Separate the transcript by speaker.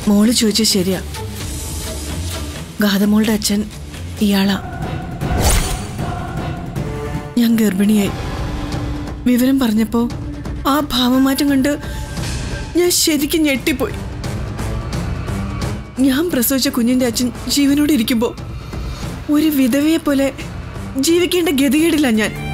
Speaker 1: മോള് ചോദിച്ചത് ശരിയാ. ഗാതമോളുടെ അച്ഛൻ ഇയാളാ. ഞാൻ ഗർഭിണിയായി. വിവരം പറഞ്ഞപ്പോ ആ ഭാവമാറ്റം കണ്ട് ഞാൻ ശരിക്കും ഞെട്ടിപ്പോയി. ഞാൻ പ്രസവിച്ച കുഞ്ഞിന്റെ അച്ഛൻ ജീവനോടെ ഇരിക്കുമ്പോ ഒരു വിധവയെ പോലെ ജീവിക്കേണ്ട ഗതികേടില്ല ഞാൻ.